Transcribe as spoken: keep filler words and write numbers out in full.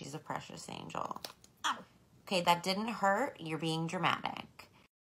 She's a precious angel. Okay, that didn't hurt. You're being dramatic.